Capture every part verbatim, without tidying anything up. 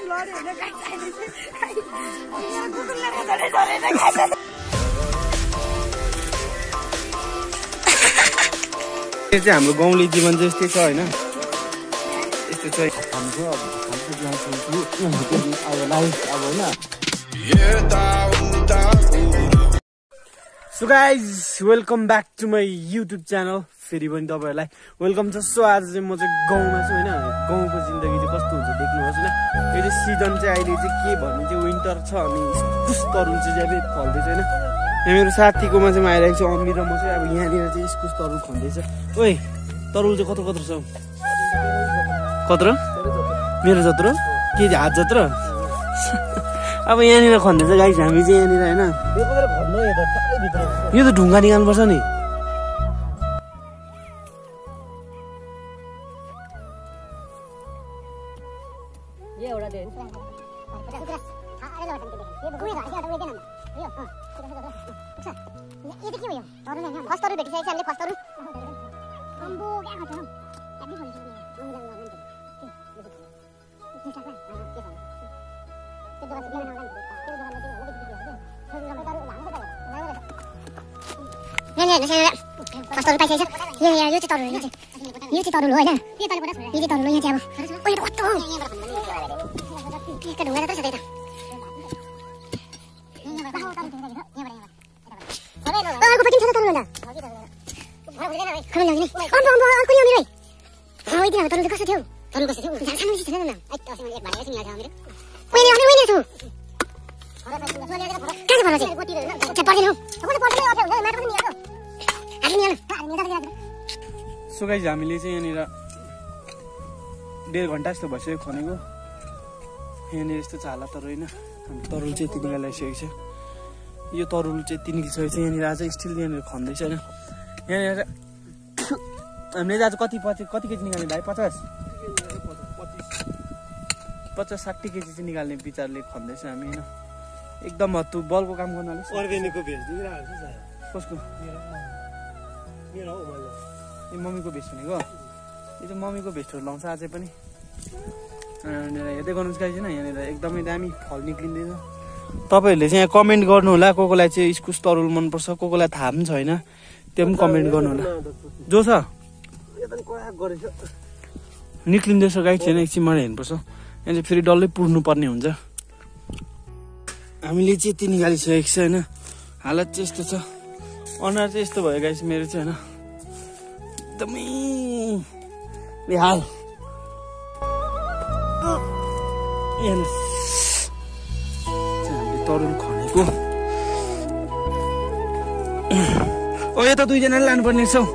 यो चाहिँ हाम्रो गाउँले जीवन चाहिँ यस्तै छ होइन यस्तो छ हाम्रो अब अब लाइफ अब होइन so guys welcome back to my YouTube channel फेरि पनि तपाईँहरूलाई वेलकम छ। सो आज चाहिँ म चाहिँ गाउँमा छु होइन गाउँको जिन्दगी चाहिँ कस्तो हुन्छ देख्नुहोस् होइन। यो चाहिँ सिजन चाहिँ अहिले चाहिँ के भन्ने चाहिँ विन्टर छ अनि इस्कुस तरुल चाहिँ ज्यादै फल्दैछ होइन। यहाँ मेरो साथीकोमा चाहिँ म आइरहेको छु अम्मी र म चाहिँ अब यहाँनिर चाहिँ इस्कुस तरुल खन्दैछ। ओइ तरुल चाहिँ कत्रो कत्रो छ कत्रो मेरो जत्रो के हात जत्रो अब यहाँनिर खन्दैछ गाइस हामी चाहिँ यहाँनिर होइन। यो त ढुङ्गा निकाल्नुपर्छ नि। फर्स्ट तरुल पाइसकेछ। यो यो चाहिँ तरुल यो चाहिँ यो चाहिँ तरुल हो होइन। यो चाहिँ तरुल हो यहाँ चाहिँ अब ओ यो कस्तो हो यसको ढुङ्गा त छ त्यता अर्को पट्टि छ तरुल भन्दा खमै लगिने अम्बो अम्बो अर्को नि मेरो हो यति अब तरुल कस्तो थियो तरुल कस्तो थियो सानो छ न न एक भाइ छ नि आज मेरो ओइ अनि ओइ छु के भन्छ चाहिँ पर्दैन हो कोले पर्दैन अब हुन्छ माटो पनि निकाल्छ हाल्नु नि हाल्नु सो गाइस हामीले चाहिँ यहाँनिर डेढ घन्टा जस्तो भइसक्यो खनेको। यहाँनिर यस्तो छ हालत तर होइन हामी तरुल चाहिँ यति निकालिसकेको छ। यो तरुल चाहिँ यति निकालिसकेको छ यहाँनिर आज स्टिल यहाँनिर खन्दैछ होइन। यहाँनिर हामीले आज कति पछि कति केजी निकाल्ने भाइ पचास पचास साठी केजी चाहिँ निकाल्ने विचारले खन्दैछ हामी होइन। एकदम हत्तु बलको काम गर्नाले अर्ग्यानिकको भेज दिइरहेको छ कसको मेरो हो मैले ए मम्मीको भेस्ट भनेको यो चाहिँ मम्मीको भेस्टहरू लाउँछ अझै पनि। यहाँनिर हेर्दै गर्नुहोस् गाइस होइन यहाँनिर एकदमै दामी फल निक्लिँदैछ। तपाईँहरूले चाहिँ यहाँ कमेन्ट गर्नु होला को कोलाई चाहिँ इस्कुस तरुल मनपर्छ को कोलाई थाहा पनि छैन त्यो पनि कमेन्ट गर्नु होला। जो छ निक्लिँदैछ गाइस छैन एकछिन मलाई हेर्नुपर्छ यहाँ चाहिँ फेरि डल्लै पुर्नु पर्ने हुन्छ। हामीले चाहिँ यति निकालिसकेको छ होइन। हालत चाहिँ यस्तो छ अनुहार चाहिँ यस्तो भयो गाइस मेरो चाहिँ होइन एकदमै बेहाल। हामीले तरुल खनेको ओ यो त दुईजनाले लानुपर्ने छ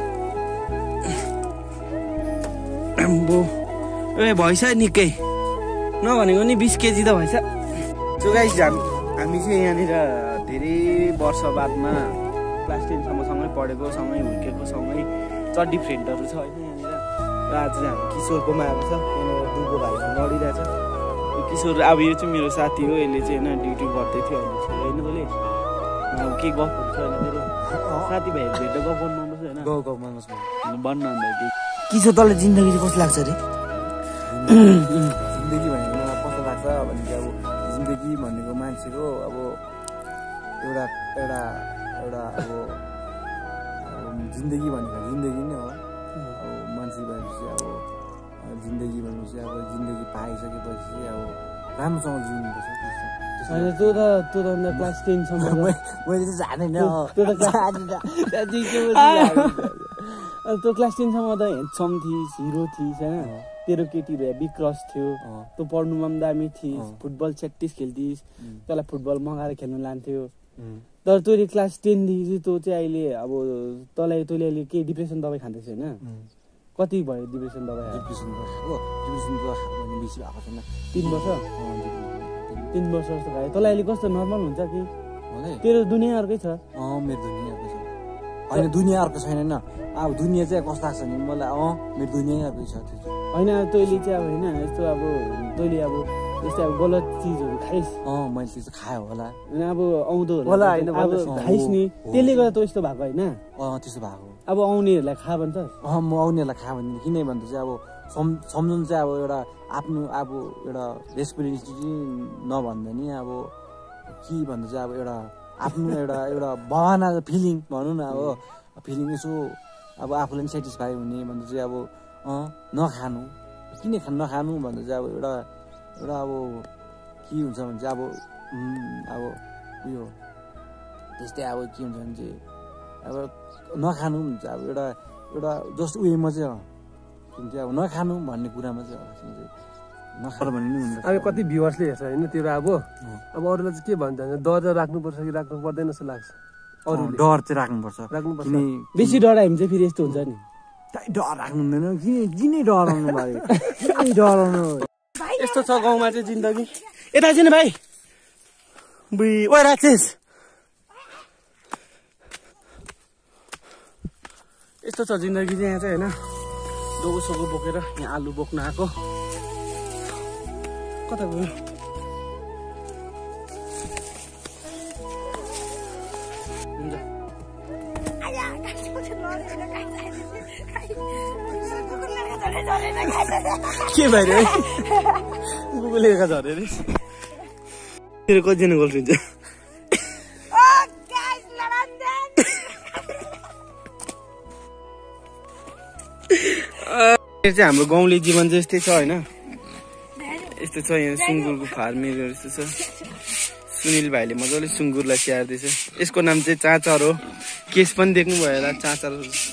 आम्बो ए भएछ निकै नभनेको नि बिस केजी त भएछ। सो गाइस हामी हामी चाहिँ यहाँनिर धेरै वर्ष बादमा क्लास टेनसम्म सँगै पढेको सँगै हुर्केको सँगै चड्डी फ्रेन्डहरू छ होइन यहाँनिर। र आज चाहिँ हामी किशोरकोमा आएको छ यहाँनिर दुबो भाइसँग लडिरहेछ। यो किशोर अब यो चाहिँ मेरो साथी हो यसले चाहिँ होइन ड्युटी गर्दै थियो अहिले चाहिँ होइन तैँले अब के गफहरू छ होइन तेरो साथीभाइहरू भेट्दा गफ गर्नु मनपर्छ होइन गफ गफ मनपर्छ भन्न अन्त के किशोर तँलाई जिन्दगी चाहिँ कस्तो लाग्छ अरे जिन्दगी भनेको मलाई कस्तो लाग्छ भने चाहिँ अब जिन्दगी भनेको मान्छेको अब एउटा एउटा एउटा अब जिन्दगी भनेको जिन्दगी नै हो। अब मान्छे भनेपछि अब जिन्दगी भनेपछि अब जिन्दगी पाइसकेपछि अब राम्रोसँग जिउनुपर्छ। होइन तँ त तँ त अन्त क्लास टेनसम्म मैले चाहिँ जाँदैन तँ क्लास टेनसम्म त हेडसम थिइस् हिरो थिइस् होइन तेरो केटीहरू हेभी क्रस थियो तँ पढ्नुमा पनि दामी थिइस् फुटबल छ्याट्टिस खेल्थिस् तँलाई फुटबल मगाएर खेल्नु लान्थ्यो। तर तैँले क्लास टेनदेखि चाहिँ तँ चाहिँ अहिले अब तँलाई तैँले अहिले केही डिप्रेसन दबाई खाँदैछ होइन कति भयो डिप्रेसन दबाई डिप्रेसन डिप्रेसन बेसी भएको छैन तिन वर्ष तिन वर्ष जस्तो खायो तँलाई अहिले कस्तो नर्मल हुन्छ कि तेरो दुनियाँ अर्कै छ। अँ मेरो दुनियाँ अर्कै छ होइन दुनियाँ अर्को छैन होइन अब दुनियाँ चाहिँ कस्तो लाग्छ नि मलाई अँ मेरो दुनियाँ अर्कै छ त्यो होइन तैँले चाहिँ अब होइन यस्तो अब तैँले अब जस्तै अब गलत चिजहरू खाइस् अँ मैले त्यस्तो खायो होला होइन अब आउँदो होला होइन अब खाइस् नि त्यसले गर्दा त यस्तो भएको होइन अँ त्यस्तो भएको अब आउनेहरूलाई खा भन्छ अँ म आउनेहरूलाई खा भन्दिनँ किन भन्दा चाहिँ अब सम् सम्झनु चाहिँ अब एउटा आफ्नो अब एउटा रेस्पोन्सिबिलिटी नभन्दा नि अब के भन्दा चाहिँ अब एउटा आफ्नो एउटा एउटा भावना फिलिङ भनौँ न अब फिलिङ यसो अब आफूलाई पनि सेटिस्फाई हुने भन्दा चाहिँ अब अँ नखानु किन खा नखानु भन्दा चाहिँ अब एउटा एउटा अब के हुन्छ भने चाहिँ अब अब उयो त्यस्तै अब के हुन्छ भने चाहिँ अब नखानु भन्छ अब एउटा एउटा जस्तो उयोमा चाहिँ किन चाहिँ अब नखानु भन्ने कुरामा चाहिँ नखानु भन्ने नि हुन्छ। अब कति भ्युवर्सले हेर्छ होइन त्यो अब अब अरूलाई चाहिँ के भन्छ भने डर राख्नुपर्छ कि राख्नु पर्दैन जस्तो लाग्छ। अरू डर चाहिँ राख्नुपर्छ राख्नुपर्छ बेसी डरायो भने चाहिँ फेरि यस्तो हुन्छ नि डर राख्नु हुँदैन किन किन डराउनु भयो किन डराउनु यस्तो छ गाउँमा चाहिँ जिन्दगी। यता चाहिँ भाइ बुई ओ राजेश यस्तो छ जिन्दगी चाहिँ यहाँ चाहिँ होइन डोगो सोगो बोकेर यहाँ आलु बोक्न आएको कता गयो के भइरह्यो कुकुरले झऱ्यो अरे तेरो कतिजना गर्लफ्रेन्ड छ चाहिँ हाम्रो गाउँले जीवन चाहिँ यस्तै छ होइन यस्तो छ यहाँ सुँगुरको फार्मिङ यस्तो छ। सुनिल भाइले मजाले सुँगुरलाई स्याहार्दैछ। यसको नाम चाहिँ चाँचर हो। केस पनि देख्नु भयो होला चाँचर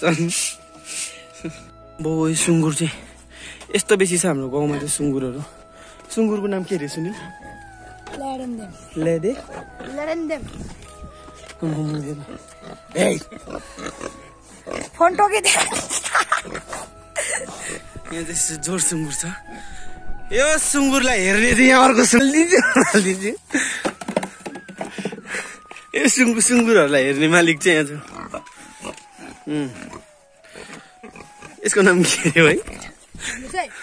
बो सुँगुर चाहिँ यस्तो बेसी छ हाम्रो गाउँमा चाहिँ सुँगुरहरू। सुँगुरको नाम के अरे सुनिल? ल्यादे फोन टोकिदियो यहाँ चाहिँ जोर सुँगुर छ। यो सुँगुरलाई हेर्ने चाहिँ यहाँ अर्को सुनिदिन्छु यो सुँगुर सुँगुरहरूलाई हेर्ने मालिक चाहिँ यहाँ छ। यसको नाम के अरे भाइ?